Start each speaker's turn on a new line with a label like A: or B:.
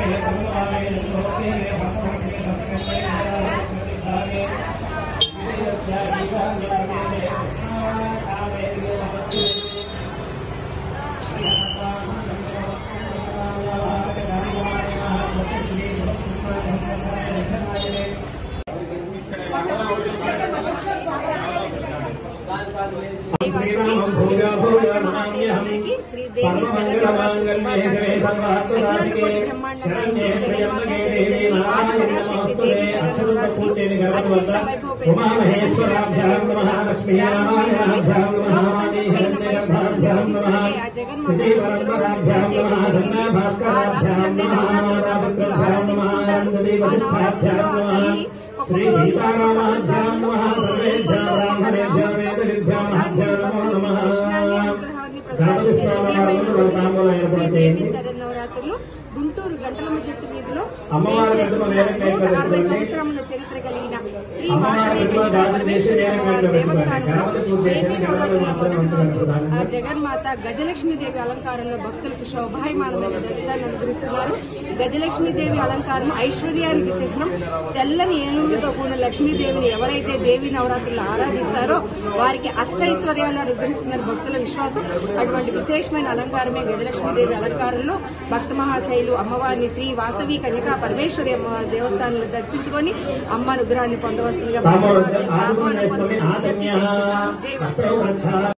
A: శ్రీదేవి శరన్నవరాత్రులు గుంటూరు గంటలమ్మ చెట్టు వీధిలో 160 సంవత్సరముల చరిత్ర కలిగిన శ్రీ వాసవి పరమేశ్వరి అమ్మవారి దేవస్థానంలో దేవీ నవరాత్రుల మొదటి రోజు ఆ జగన్మాత గజలక్ష్మీదేవి అలంకారంలో భక్తులకు శోభాయమానమైన దర్శనాన్ని అనుగ్రహిస్తున్నారు. గజలక్ష్మీదేవి అలంకారం ఐశ్వర్యానికి చిహ్నం. తెల్లని ఏనుగులతో కూడిన లక్ష్మీదేవిని ఎవరైతే దేవీ నవరాత్రులు ఆరాధిస్తారో వారికి అష్టైశ్వర్యాలు అనుగ్రహిస్తున్నారు భక్తుల విశ్వాసం. అటువంటి విశేషమైన అలంకారమే గజలక్ష్మీదేవి అలంకారంలో భక్త మహాశైలు అమ్మవారిని శ్రీ వాసవి కన్యకా పరమేశ్వరి అమ్మవారి దేవస్థానంలో దర్శించుకొని అమ్మ అనుగ్రహాన్ని పొందవలసిందిగా ఆహ్వానం పొందుతున్నారు. జై వాసవి.